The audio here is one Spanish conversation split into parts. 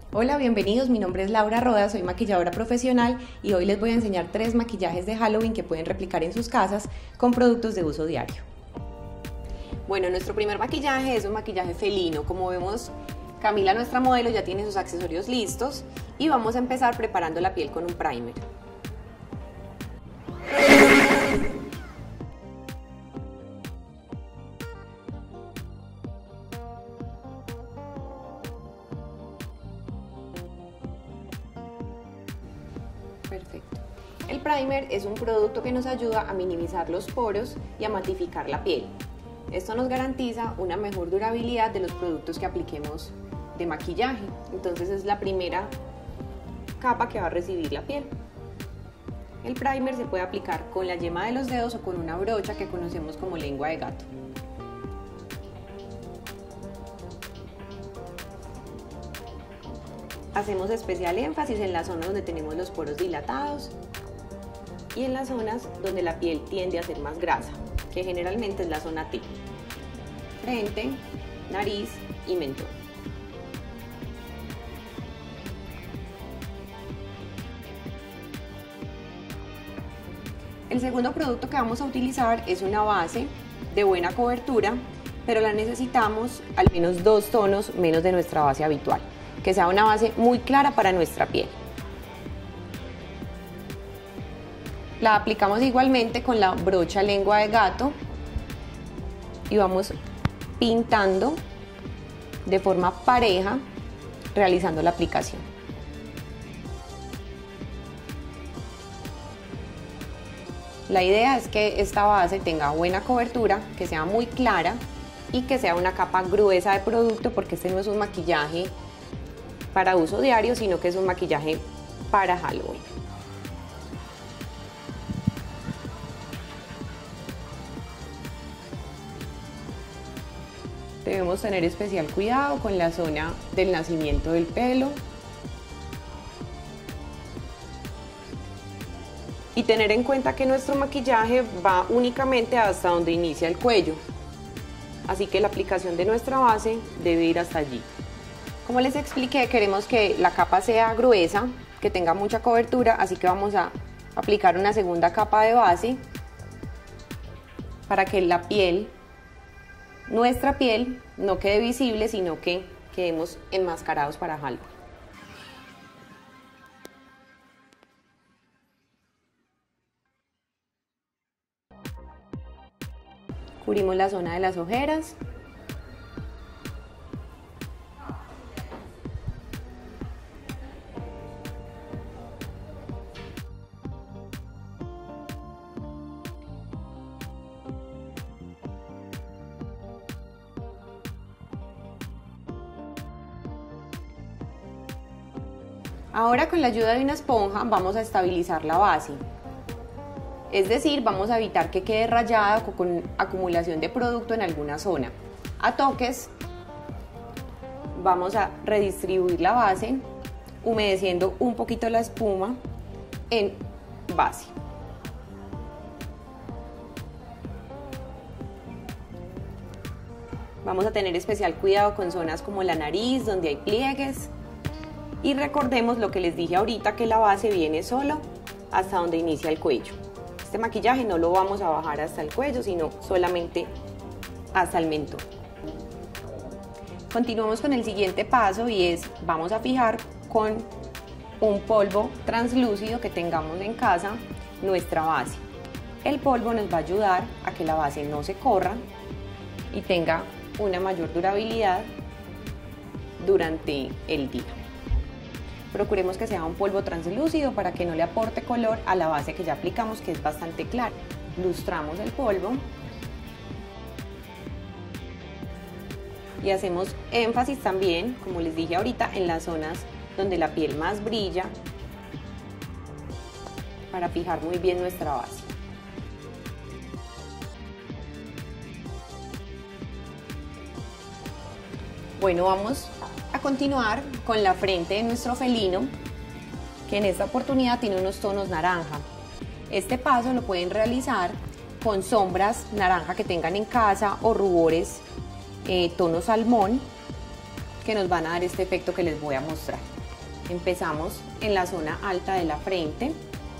Hola, bienvenidos, mi nombre es Laura Roda, soy maquilladora profesional y hoy les voy a enseñar 3 maquillajes de Halloween que pueden replicar en sus casas con productos de uso diario. Bueno, nuestro primer maquillaje es un maquillaje felino. Como vemos, Camila, nuestra modelo, ya tiene sus accesorios listos y vamos a empezar preparando la piel con un primer. Perfecto. El primer es un producto que nos ayuda a minimizar los poros y a matificar la piel. Esto nos garantiza una mejor durabilidad de los productos que apliquemos de maquillaje. Entonces es la primera capa que va a recibir la piel. El primer se puede aplicar con la yema de los dedos o con una brocha que conocemos como lengua de gato. Hacemos especial énfasis en las zonas donde tenemos los poros dilatados y en las zonas donde la piel tiende a ser más grasa, que generalmente es la zona T, frente, nariz y mentón. El segundo producto que vamos a utilizar es una base de buena cobertura, pero la necesitamos al menos 2 tonos menos de nuestra base habitual, que sea una base muy clara para nuestra piel. La aplicamos igualmente con la brocha lengua de gato y vamos pintando de forma pareja, realizando la aplicación. La idea es que esta base tenga buena cobertura, que sea muy clara y que sea una capa gruesa de producto, porque este no es un maquillaje para uso diario, sino que es un maquillaje para Halloween. Debemos tener especial cuidado con la zona del nacimiento del pelo y tener en cuenta que nuestro maquillaje va únicamente hasta donde inicia el cuello, así que la aplicación de nuestra base debe ir hasta allí. Como les expliqué, queremos que la capa sea gruesa, que tenga mucha cobertura, así que vamos a aplicar una segunda capa de base para que la piel, nuestra piel, no quede visible, sino que quedemos enmascarados para Halloween. Cubrimos la zona de las ojeras. Ahora, con la ayuda de una esponja, vamos a estabilizar la base. Es decir, vamos a evitar que quede rayada o con acumulación de producto en alguna zona. A toques vamos a redistribuir la base, humedeciendo un poquito la espuma en base. Vamos a tener especial cuidado con zonas como la nariz, donde hay pliegues. Y recordemos lo que les dije ahorita, que la base viene solo hasta donde inicia el cuello. Este maquillaje no lo vamos a bajar hasta el cuello, sino solamente hasta el mentón. Continuamos con el siguiente paso y es, vamos a fijar con un polvo translúcido que tengamos en casa nuestra base. El polvo nos va a ayudar a que la base no se corra y tenga una mayor durabilidad durante el día. Procuremos que sea un polvo translúcido para que no le aporte color a la base que ya aplicamos, que es bastante clara. Lustramos el polvo y hacemos énfasis también, como les dije ahorita, en las zonas donde la piel más brilla para fijar muy bien nuestra base. Bueno, vamos a continuar con la frente de nuestro felino, que en esta oportunidad tiene unos tonos naranja. Este paso lo pueden realizar con sombras naranja que tengan en casa o rubores tono salmón, que nos van a dar este efecto que les voy a mostrar. Empezamos en la zona alta de la frente,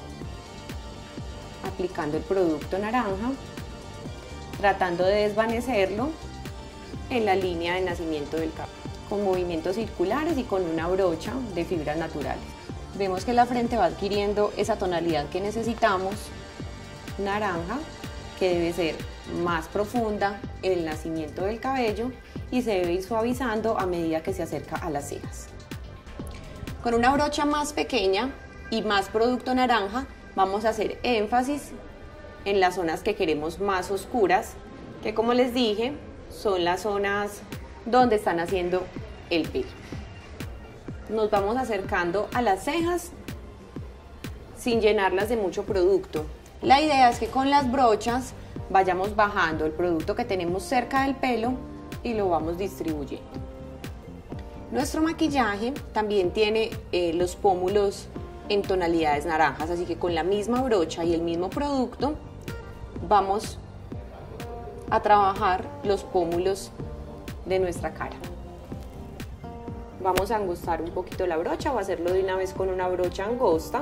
aplicando el producto naranja, tratando de desvanecerlo en la línea de nacimiento del cabello, con movimientos circulares y con una brocha de fibras naturales. Vemos que la frente va adquiriendo esa tonalidad que necesitamos, naranja, que debe ser más profunda en el nacimiento del cabello y se debe ir suavizando a medida que se acerca a las cejas. Con una brocha más pequeña y más producto naranja vamos a hacer énfasis en las zonas que queremos más oscuras, que como les dije son las zonas donde están haciendo el pelo. Nos vamos acercando a las cejas sin llenarlas de mucho producto. La idea es que con las brochas vayamos bajando el producto que tenemos cerca del pelo y lo vamos distribuyendo. Nuestro maquillaje también tiene los pómulos en tonalidades naranjas, así que con la misma brocha y el mismo producto vamos a trabajar los pómulos de nuestra cara. Vamos a angostar un poquito la brocha o hacerlo de una vez con una brocha angosta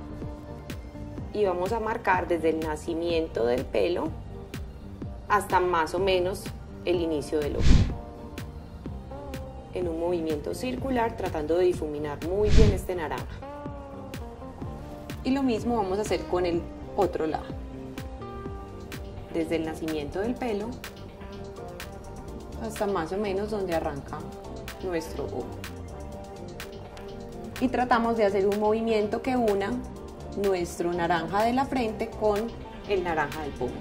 y vamos a marcar desde el nacimiento del pelo hasta más o menos el inicio del ojo, en un movimiento circular, tratando de difuminar muy bien este naranja. Y lo mismo vamos a hacer con el otro lado, desde el nacimiento del pelo hasta más o menos donde arranca nuestro ojo. Y tratamos de hacer un movimiento que una nuestro naranja de la frente con el naranja del pómulo.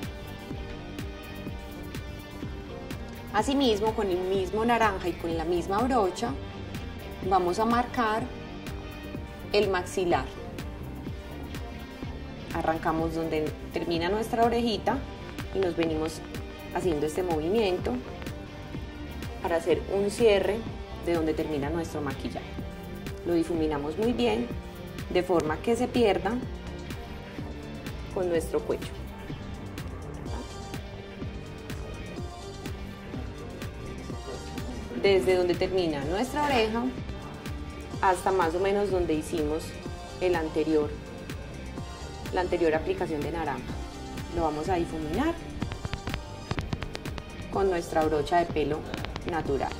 Asimismo, con el mismo naranja y con la misma brocha vamos a marcar el maxilar. Arrancamos donde termina nuestra orejita y nos venimos haciendo este movimiento para hacer un cierre de donde termina nuestro maquillaje. Lo difuminamos muy bien, de forma que se pierda con nuestro cuello. Desde donde termina nuestra oreja hasta más o menos donde hicimos la anterior aplicación de naranja. Lo vamos a difuminar con nuestra brocha de pelo natural.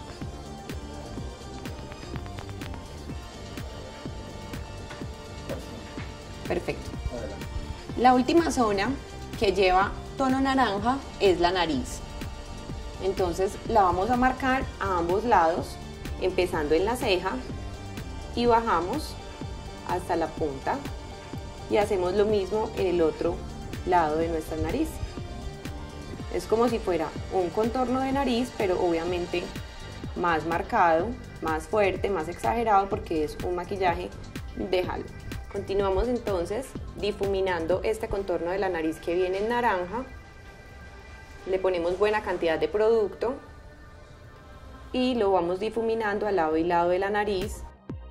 Perfecto. La última zona que lleva tono naranja es la nariz. Entonces la vamos a marcar a ambos lados, empezando en la ceja y bajamos hasta la punta y hacemos lo mismo en el otro lado de nuestra nariz. Es como si fuera un contorno de nariz, pero obviamente más marcado, más fuerte, más exagerado, porque es un maquillaje de halo. Continuamos entonces difuminando este contorno de la nariz que viene en naranja. Le ponemos buena cantidad de producto y lo vamos difuminando al lado y lado de la nariz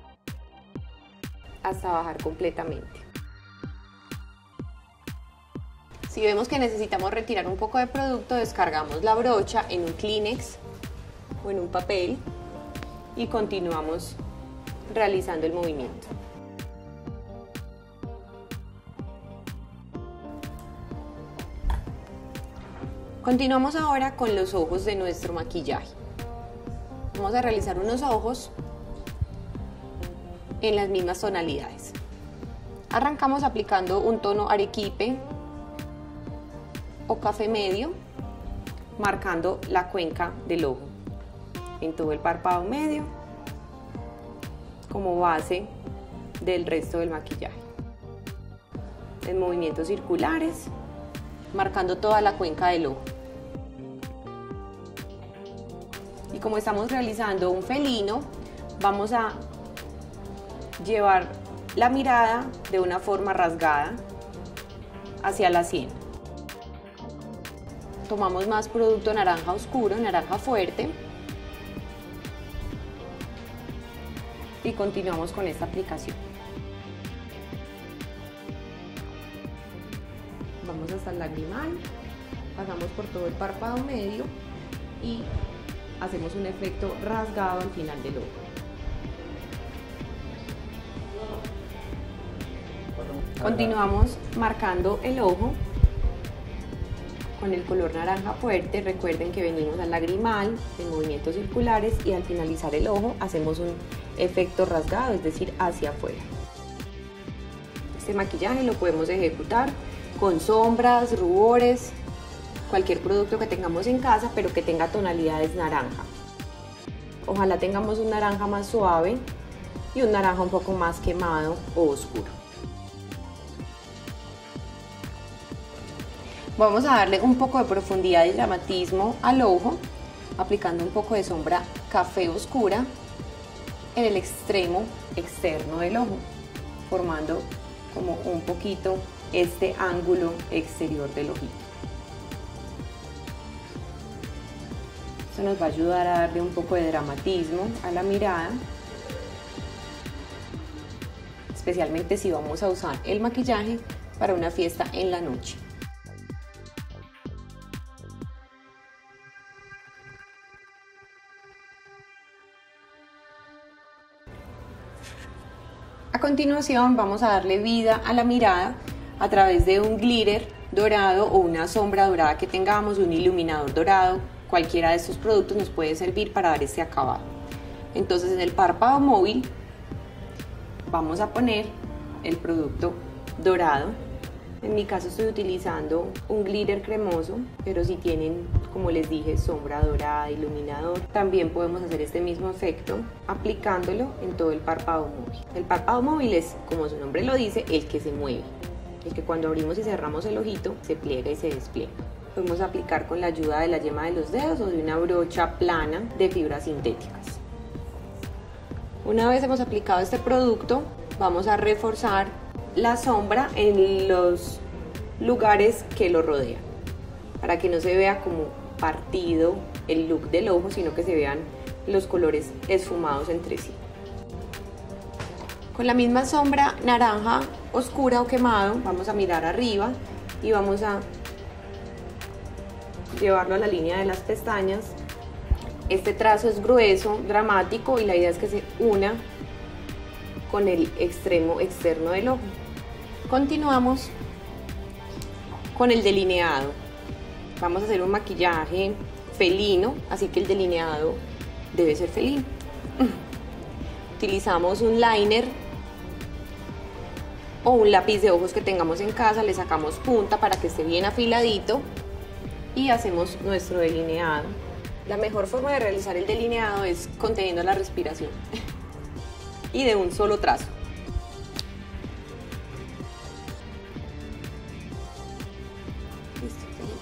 hasta bajar completamente. Si vemos que necesitamos retirar un poco de producto, descargamos la brocha en un Kleenex o en un papel y continuamos realizando el movimiento. Continuamos ahora con los ojos de nuestro maquillaje. Vamos a realizar unos ojos en las mismas tonalidades. Arrancamos aplicando un tono arequipe o café medio, marcando la cuenca del ojo en todo el párpado medio como base del resto del maquillaje. En movimientos circulares, marcando toda la cuenca del ojo. Y como estamos realizando un felino, vamos a llevar la mirada de una forma rasgada hacia la sien. Tomamos más producto naranja oscuro, naranja fuerte, y continuamos con esta aplicación. Vamos hasta el lagrimal, pasamos por todo el párpado medio y hacemos un efecto rasgado al final del ojo. Continuamos marcando el ojo con el color naranja fuerte. Recuerden que venimos al lagrimal en movimientos circulares y al finalizar el ojo hacemos un efecto rasgado, es decir, hacia afuera. Este maquillaje lo podemos ejecutar con sombras, rubores, cualquier producto que tengamos en casa, pero que tenga tonalidades naranja. Ojalá tengamos un naranja más suave y un naranja un poco más quemado o oscuro. Vamos a darle un poco de profundidad y dramatismo al ojo, aplicando un poco de sombra café oscura en el extremo externo del ojo, formando como un poquito este ángulo exterior del ojito. Esto nos va a ayudar a darle un poco de dramatismo a la mirada, especialmente si vamos a usar el maquillaje para una fiesta en la noche. A continuación vamos a darle vida a la mirada a través de un glitter dorado o una sombra dorada que tengamos, un iluminador dorado. Cualquiera de estos productos nos puede servir para dar este acabado. Entonces en el párpado móvil vamos a poner el producto dorado. En mi caso estoy utilizando un glitter cremoso, pero si tienen, como les dije, sombra dorada, iluminador, también podemos hacer este mismo efecto aplicándolo en todo el párpado móvil. El párpado móvil es, como su nombre lo dice, el que se mueve, el que cuando abrimos y cerramos el ojito se pliega y se despliega. Podemos aplicar con la ayuda de la yema de los dedos o de una brocha plana de fibras sintéticas. Una vez hemos aplicado este producto, vamos a reforzar la sombra en los lugares que lo rodean, para que no se vea como partido el look del ojo, sino que se vean los colores esfumados entre sí. Con la misma sombra naranja oscura o quemado, vamos a mirar arriba y vamos a llevarlo a la línea de las pestañas. Este trazo es grueso, dramático, y la idea es que se una con el extremo externo del ojo. Continuamos con el delineado. Vamos a hacer un maquillaje felino, así que el delineado debe ser felino. Utilizamos un liner o un lápiz de ojos que tengamos en casa, le sacamos punta para que esté bien afiladito y hacemos nuestro delineado. La mejor forma de realizar el delineado es conteniendo la respiración y de un solo trazo. Listo, seguimos.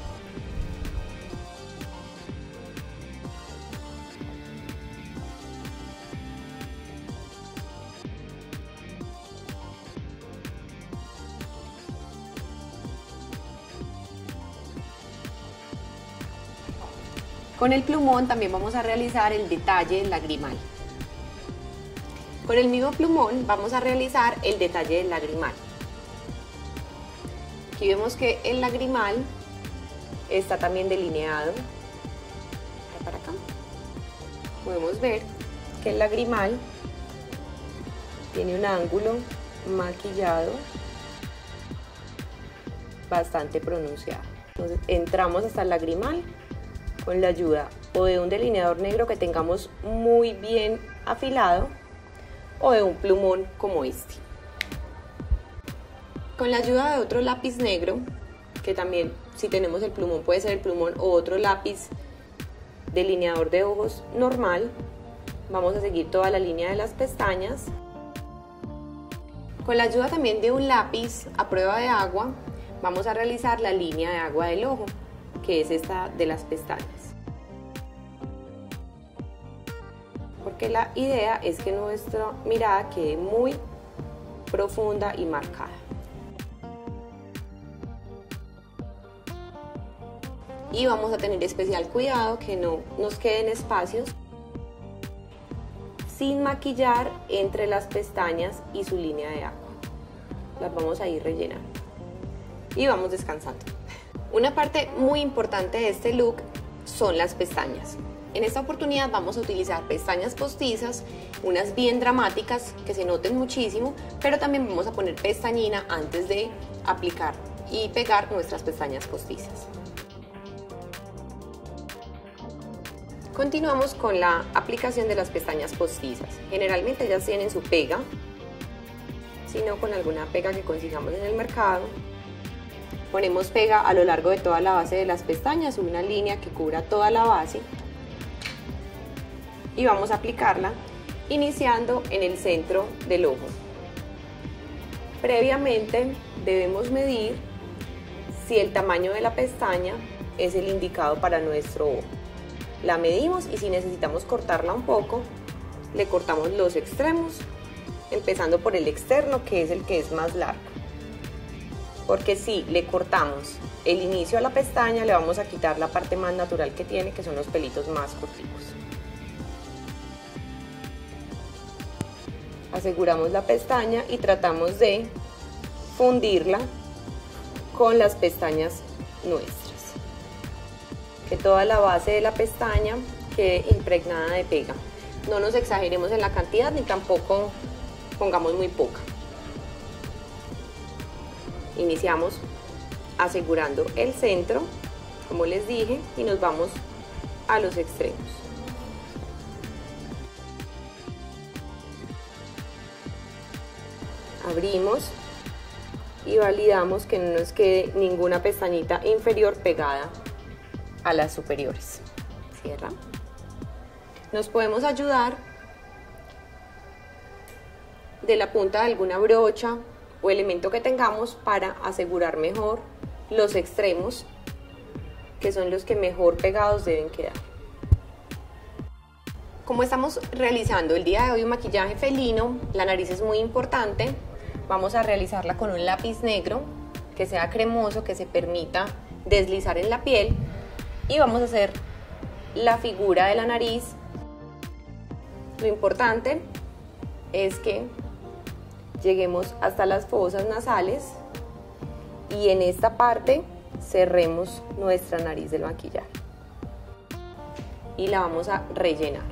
Con el plumón también vamos a realizar el detalle lagrimal. Con el mismo plumón vamos a realizar el detalle del lagrimal. Aquí vemos que el lagrimal está también delineado. Para acá. Podemos ver que el lagrimal tiene un ángulo maquillado bastante pronunciado. Entonces entramos hasta el lagrimal con la ayuda o de un delineador negro que tengamos muy bien afilado o de un plumón como este. Con la ayuda de otro lápiz negro, que también si tenemos el plumón puede ser el plumón o otro lápiz delineador de ojos normal, vamos a seguir toda la línea de las pestañas. Con la ayuda también de un lápiz a prueba de agua, vamos a realizar la línea de agua del ojo, que es esta de las pestañas. Porque la idea es que nuestra mirada quede muy profunda y marcada. Y vamos a tener especial cuidado que no nos queden espacios sin maquillar entre las pestañas y su línea de agua. Las vamos a ir rellenando y vamos descansando. Una parte muy importante de este look son las pestañas. En esta oportunidad vamos a utilizar pestañas postizas, unas bien dramáticas que se noten muchísimo, pero también vamos a poner pestañina antes de aplicar y pegar nuestras pestañas postizas. Continuamos con la aplicación de las pestañas postizas. Generalmente ellas tienen su pega, si no con alguna pega que consigamos en el mercado. Ponemos pega a lo largo de toda la base de las pestañas, una línea que cubra toda la base. Y vamos a aplicarla iniciando en el centro del ojo. Previamente debemos medir si el tamaño de la pestaña es el indicado para nuestro ojo. La medimos y si necesitamos cortarla un poco, le cortamos los extremos, empezando por el externo, que es el que es más largo. Porque si le cortamos el inicio a la pestaña, le vamos a quitar la parte más natural que tiene, que son los pelitos más corticos. Aseguramos la pestaña y tratamos de fundirla con las pestañas nuestras. Que toda la base de la pestaña quede impregnada de pega. No nos exageremos en la cantidad ni tampoco pongamos muy poca. Iniciamos asegurando el centro, como les dije, y nos vamos a los extremos. Abrimos y validamos que no nos quede ninguna pestañita inferior pegada a las superiores. Cierra. Nos podemos ayudar de la punta de alguna brocha o elemento que tengamos para asegurar mejor los extremos, que son los que mejor pegados deben quedar. Como estamos realizando el día de hoy un maquillaje felino, la nariz es muy importante. Vamos a realizarla con un lápiz negro que sea cremoso, que se permita deslizar en la piel, y vamos a hacer la figura de la nariz. Lo importante es que lleguemos hasta las fosas nasales y en esta parte cerremos nuestra nariz del maquillaje y la vamos a rellenar.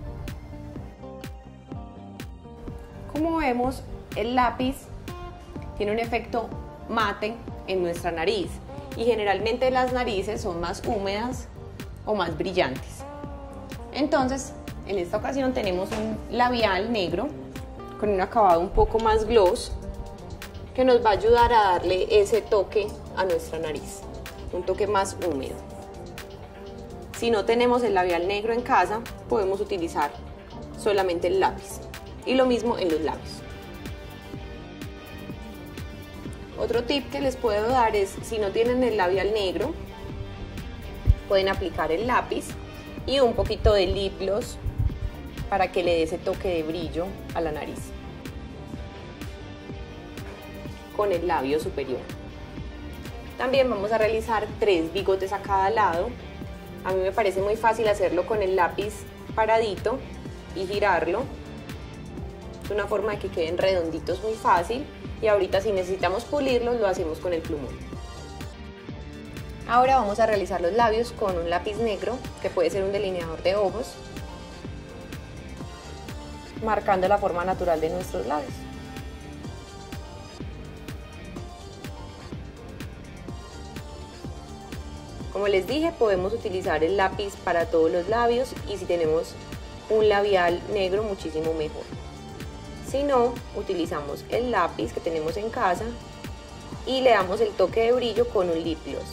Como vemos, el lápiz tiene un efecto mate en nuestra nariz y generalmente las narices son más húmedas o más brillantes. Entonces, en esta ocasión tenemos un labial negro con un acabado un poco más gloss que nos va a ayudar a darle ese toque a nuestra nariz, un toque más húmedo. Si no tenemos el labial negro en casa, podemos utilizar solamente el lápiz, y lo mismo en los labios. Otro tip que les puedo dar es, si no tienen el labial negro, pueden aplicar el lápiz y un poquito de lip gloss para que le dé ese toque de brillo a la nariz con el labio superior. También vamos a realizar 3 bigotes a cada lado. A mí me parece muy fácil hacerlo con el lápiz paradito y girarlo. Es una forma de que queden redonditos muy fácil, y ahorita si necesitamos pulirlos lo hacemos con el plumón. Ahora vamos a realizar los labios con un lápiz negro, que puede ser un delineador de ojos, marcando la forma natural de nuestros labios. Como les dije, podemos utilizar el lápiz para todos los labios, y si tenemos un labial negro, muchísimo mejor. Si no, utilizamos el lápiz que tenemos en casa y le damos el toque de brillo con un lip gloss.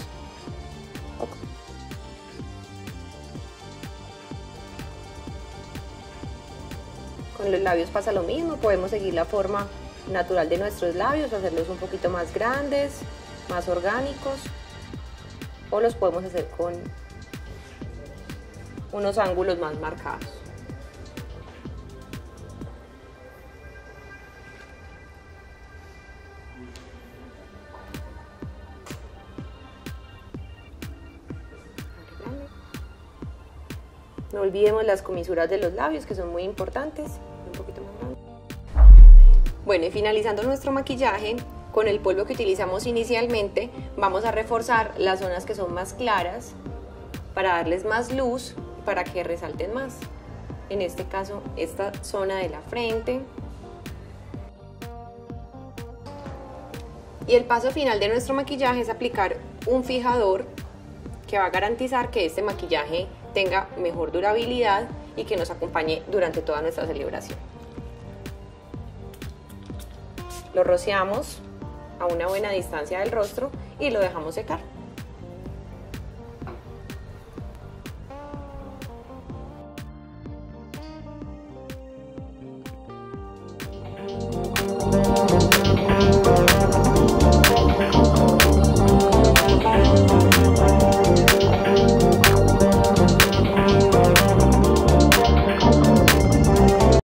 Con los labios pasa lo mismo, podemos seguir la forma natural de nuestros labios, hacerlos un poquito más grandes, más orgánicos, o los podemos hacer con unos ángulos más marcados. No olvidemos las comisuras de los labios, que son muy importantes. Un poquito más grande. Bueno, y finalizando nuestro maquillaje, con el polvo que utilizamos inicialmente, vamos a reforzar las zonas que son más claras para darles más luz para que resalten más. En este caso, esta zona de la frente. Y el paso final de nuestro maquillaje es aplicar un fijador que va a garantizar que este maquillaje tenga mejor durabilidad y que nos acompañe durante toda nuestra celebración. Lo rociamos a una buena distancia del rostro y lo dejamos secar.